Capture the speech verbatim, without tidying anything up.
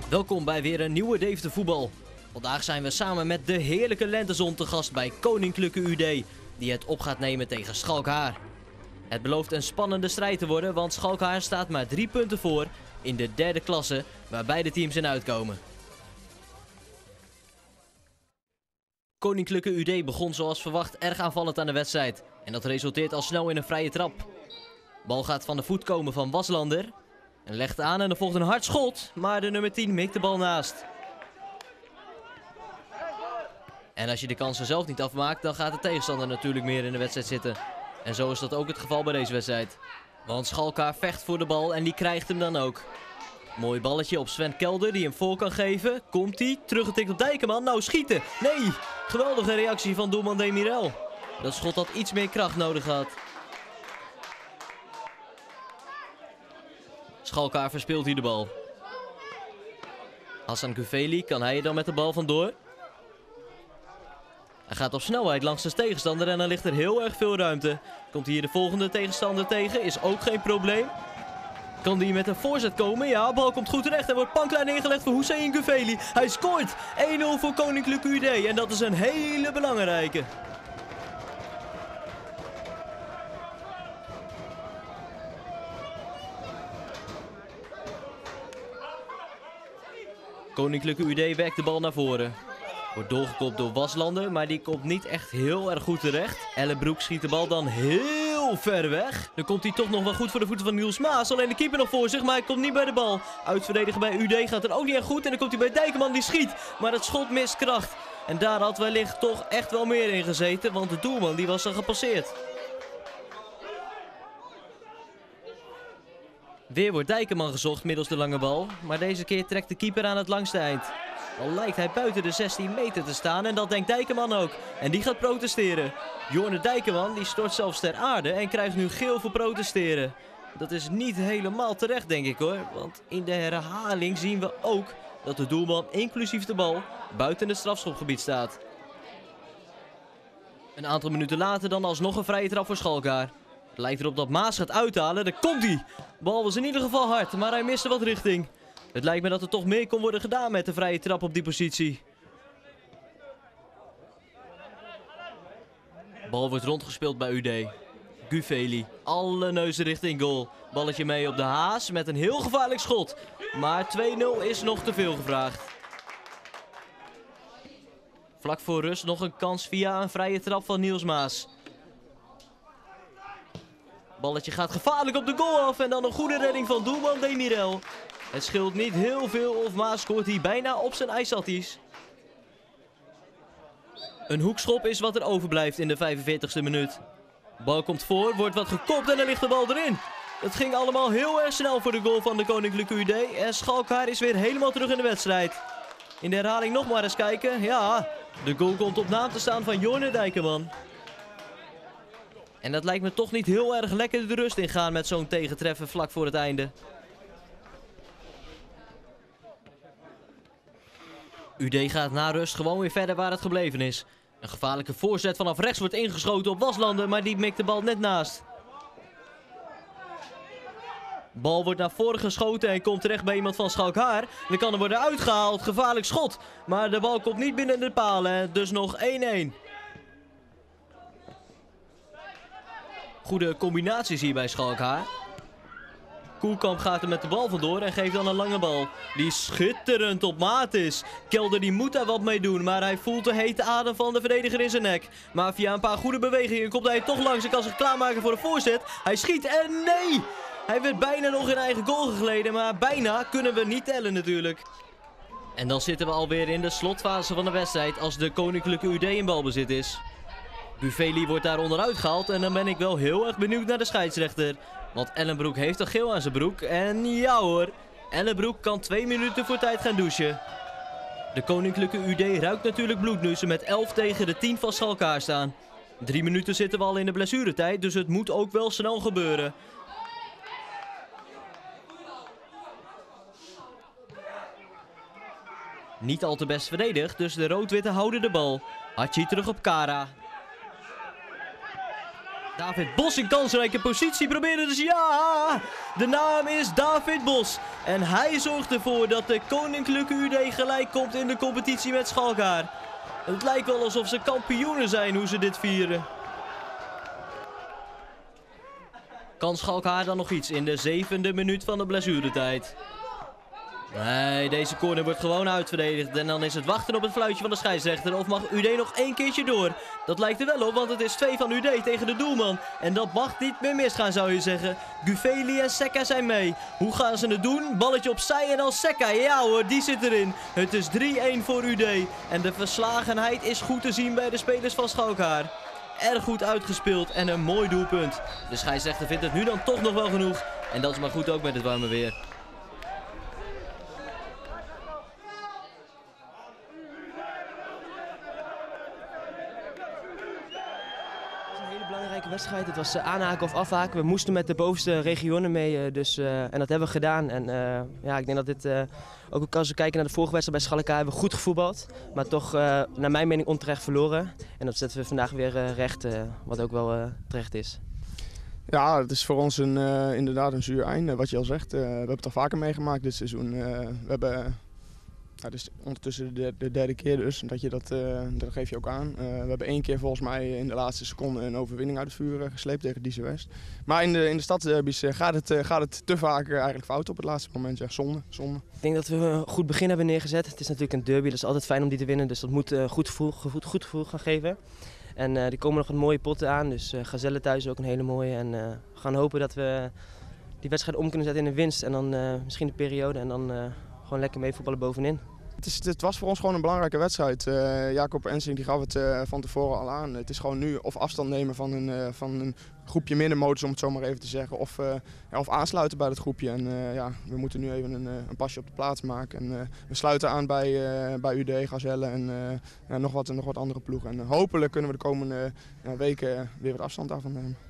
Welkom bij weer een nieuwe Deventer Voetbal. Vandaag zijn we samen met de heerlijke lentezon te gast bij Koninklijke U D, die het op gaat nemen tegen Schalkhaar. Het belooft een spannende strijd te worden, want Schalkhaar staat maar drie punten voor in de derde klasse, waar beide teams in uitkomen. Koninklijke U D begon zoals verwacht erg aanvallend aan de wedstrijd en dat resulteert al snel in een vrije trap. Bal gaat van de voet komen van Waslander en legt aan en er volgt een hard schot, maar de nummer tien mikt de bal naast. En als je de kansen zelf niet afmaakt, dan gaat de tegenstander natuurlijk meer in de wedstrijd zitten. En zo is dat ook het geval bij deze wedstrijd. Want Schalkhaar vecht voor de bal en die krijgt hem dan ook. Mooi balletje op Sven Kelder die hem voor kan geven. Komt hij, teruggetikt op Dijkeman. Nou, schieten! Nee! Geweldige reactie van doelman Demirel. Dat schot had iets meer kracht nodig gehad. Schalkhaar verspeelt hier de bal. Hassan Gufeli, kan hij er dan met de bal vandoor? Hij gaat op snelheid langs de tegenstander en dan ligt er heel erg veel ruimte. Komt hier de volgende tegenstander tegen, is ook geen probleem. Kan die met een voorzet komen? Ja, bal komt goed terecht en wordt panklaar neergelegd voor Hussein Gufeli. Hij scoort! één nul voor Koninklijke U D en dat is een hele belangrijke. Koninklijke U D werkt de bal naar voren. Wordt doorgekopt door Waslander, maar die komt niet echt heel erg goed terecht. Ellenbroek schiet de bal dan heel ver weg. Dan komt hij toch nog wel goed voor de voeten van Niels Maas. Alleen de keeper nog voor zich, maar hij komt niet bij de bal. Uitverdedigen bij U D gaat er ook niet echt goed. En dan komt hij bij Dijkeman, die schiet. Maar het schot mist kracht. En daar had wellicht toch echt wel meer in gezeten, want de doelman die was er gepasseerd. Weer wordt Dijkeman gezocht middels de lange bal. Maar deze keer trekt de keeper aan het langste eind. Al lijkt hij buiten de zestien meter te staan en dat denkt Dijkeman ook. En die gaat protesteren. Jorne Dijkeman die stort zelfs ter aarde en krijgt nu geel voor protesteren. Dat is niet helemaal terecht denk ik hoor. Want in de herhaling zien we ook dat de doelman inclusief de bal buiten het strafschopgebied staat. Een aantal minuten later dan alsnog een vrije trap voor Schalkhaar. Het lijkt erop dat Maas gaat uithalen. Daar komt hij. De bal was in ieder geval hard, maar hij miste wat richting. Het lijkt me dat er toch meer kon worden gedaan met de vrije trap op die positie. Bal wordt rondgespeeld bij U D. Gufeli, alle neuzen richting goal. Balletje mee op de Haas met een heel gevaarlijk schot. Maar twee nul is nog te veel gevraagd. Vlak voor rust nog een kans via een vrije trap van Niels Maas. Balletje gaat gevaarlijk op de goal af en dan een goede redding van doelman Demirel. Het scheelt niet heel veel of Maas scoort hij bijna op zijn ijsatties. Een hoekschop is wat er overblijft in de vijfenveertigste minuut. Bal komt voor, wordt wat gekopt en dan ligt de bal erin. Het ging allemaal heel erg snel voor de goal van de Koninklijke U D. En Schalkhaar is weer helemaal terug in de wedstrijd. In de herhaling nog maar eens kijken. Ja, de goal komt op naam te staan van Jorne Dijkeman. En dat lijkt me toch niet heel erg lekker de rust ingaan met zo'n tegentreffen vlak voor het einde. U D gaat na rust gewoon weer verder waar het gebleven is. Een gevaarlijke voorzet vanaf rechts wordt ingeschoten op Waslander, maar die mikt de bal net naast. Bal wordt naar voren geschoten en komt terecht bij iemand van Schalkhaar. Dan kan er worden uitgehaald, gevaarlijk schot. Maar de bal komt niet binnen de palen, dus nog één één. Goede combinaties hier bij Schalkhaar. Koelkamp gaat er met de bal vandoor en geeft dan een lange bal. Die schitterend op maat is. Kelder die moet daar wat mee doen, maar hij voelt de hete adem van de verdediger in zijn nek. Maar via een paar goede bewegingen komt hij toch langs en kan zich klaarmaken voor de voorzet. Hij schiet en nee! Hij werd bijna nog in eigen goal gegleden, maar bijna kunnen we niet tellen natuurlijk. En dan zitten we alweer in de slotfase van de wedstrijd als de Koninklijke U D in balbezit is. Gufeli wordt daar onderuit gehaald en dan ben ik wel heel erg benieuwd naar de scheidsrechter. Want Ellenbroek heeft een geel aan zijn broek. En ja hoor, Ellenbroek kan twee minuten voor tijd gaan douchen. De Koninklijke U D ruikt natuurlijk bloed nu ze met elf tegen de tien van Schalkhaar staan. Drie minuten zitten we al in de blessuretijd, dus het moet ook wel snel gebeuren. Niet al te best verdedigd, dus de rood-witte houden de bal. Hachi terug op Kara. David Bos in kansrijke positie probeerde dus ja! De naam is David Bos. En hij zorgt ervoor dat de Koninklijke U D gelijk komt in de competitie met Schalkhaar. Het lijkt wel alsof ze kampioenen zijn hoe ze dit vieren. Kan Schalkhaar dan nog iets in de zevende minuut van de blessuretijd? Nee, deze corner wordt gewoon uitverdedigd. En dan is het wachten op het fluitje van de scheidsrechter. Of mag U D nog één keertje door? Dat lijkt er wel op, want het is twee van U D tegen de doelman. En dat mag niet meer misgaan, zou je zeggen. Guveli en Sekka zijn mee. Hoe gaan ze het doen? Balletje opzij en dan Sekka. Ja hoor, die zit erin. Het is drie-een voor U D. En de verslagenheid is goed te zien bij de spelers van Schalkhaar. Erg goed uitgespeeld en een mooi doelpunt. De scheidsrechter vindt het nu dan toch nog wel genoeg. En dat is maar goed ook met het warme weer. Belangrijke wedstrijd. Het was uh, aanhaken of afhaken. We moesten met de bovenste regionen mee, uh, dus, uh, en dat hebben we gedaan. En uh, ja, ik denk dat dit, uh, ook als we kijken naar de vorige wedstrijd bij Schalkhaar, hebben we goed gevoetbald. Maar toch, uh, naar mijn mening, onterecht verloren. En dat zetten we vandaag weer uh, recht, uh, wat ook wel uh, terecht is. Ja, het is voor ons een, uh, inderdaad een zuur einde. Wat je al zegt, uh, we hebben het al vaker meegemaakt dit seizoen. Uh, we hebben... Ja, dus ondertussen de, de derde keer dus, dat, je dat, uh, dat geef je ook aan. Uh, we hebben één keer volgens mij in de laatste seconde een overwinning uit het vuur uh, gesleept tegen D C West. Maar in de, in de stadsderbies uh, gaat, het, uh, gaat het te vaak uh, eigenlijk fout op het laatste moment. Ja, zonde, zonde. Ik denk dat we een goed begin hebben neergezet. Het is natuurlijk een derby, dat is altijd fijn om die te winnen. Dus dat moet uh, goed, gevoel, goed, goed gevoel gaan geven. En uh, er komen nog een mooie potten aan, dus uh, Gazelle thuis ook een hele mooie. En uh, we gaan hopen dat we die wedstrijd om kunnen zetten in een winst. En dan uh, misschien de periode en dan uh, gewoon lekker mee voetballen bovenin. Het, is, het was voor ons gewoon een belangrijke wedstrijd. Uh, Jacob Ensing die gaf het uh, van tevoren al aan. Het is gewoon nu of afstand nemen van een, uh, van een groepje middenmotors, om het zo maar even te zeggen. Of, uh, ja, of aansluiten bij dat groepje. En, uh, ja, we moeten nu even een, een pasje op de plaats maken. En, uh, we sluiten aan bij, uh, bij U D, Gazelle en uh, ja, nog, wat, nog wat andere ploegen. En uh, hopelijk kunnen we de komende uh, weken weer wat afstand daarvan nemen.